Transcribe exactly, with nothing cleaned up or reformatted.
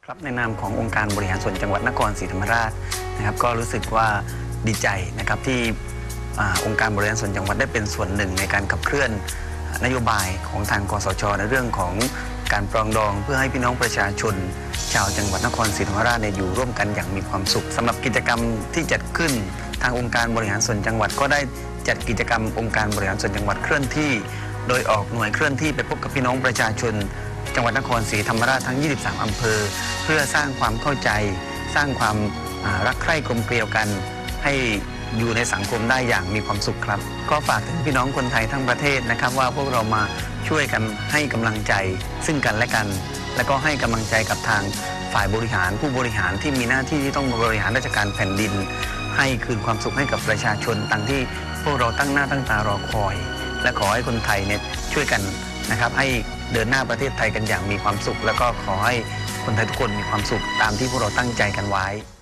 ครับในนามขององค์การบริหารส่วนจังหวัดนครศรีธรรมราชนะครับก็รู้สึกว่าดีใจนะครับที่องค์การบริหารส่วนจังหวัดได้เป็นส่วนหนึ่งในการขับเคลื่อนนโยบายของทางกสช.ในเรื่องของการปรองดองเพื่อให้พี่น้องประชาชนชาวจังหวัดนครศรีธรรมราชอยู่ร่วมกันอย่างมีความสุขสำหรับกิจกรรมที่จัดขึ้นทางองค์การบริหารส่วนจังหวัดก็ได้จัดกิจกรรมองค์การบริหารส่วนจังหวัดเคลื่อนที่โดยออกหน่วยเคลื่อนที่ไปพบกับพี่น้องประชาชนจังหวัดนครศรีธรรมราชทั้งยี่สิบสามอำเภอเพื่อสร้างความเข้าใจสร้างความรักใคร่กลมเกลียวกันให้อยู่ในสังคมได้อย่างมีความสุขครับก็ฝากถึงพี่น้องคนไทยทั้งประเทศนะครับว่าพวกเรามาช่วยกันให้กำลังใจซึ่งกันและกันและก็ให้กำลังใจกับทางฝ่ายบริหารผู้บริหารที่มีหน้าที่ที่ต้องบริหารราชการแผ่นดินให้คืนความสุขให้กับประชาชนตามที่พวกเราตั้งหน้าตั้งตารอคอยและขอให้คนไทยเนี่ยช่วยกันนะครับให้เดินหน้าประเทศไทยกันอย่างมีความสุขแล้วก็ขอให้คนไทยทุกคนมีความสุขตามที่พวกเราตั้งใจกันไว้